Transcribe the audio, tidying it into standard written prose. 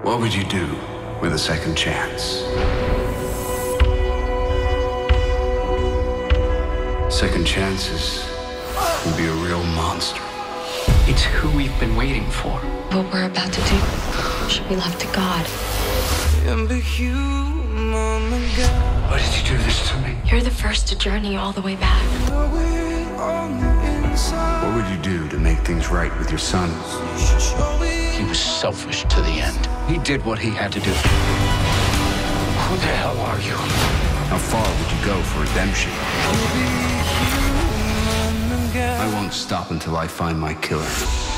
What would you do with a second chance? Second chances can be a real monster. It's who we've been waiting for. What we're about to do should be left to God. Why did you do this to me? You're the first to journey all the way back. What would you do to make things right with your son? He was selfish to the end. He did what he had to do. Who the hell are you? How far would you go for redemption? I won't stop until I find my killer.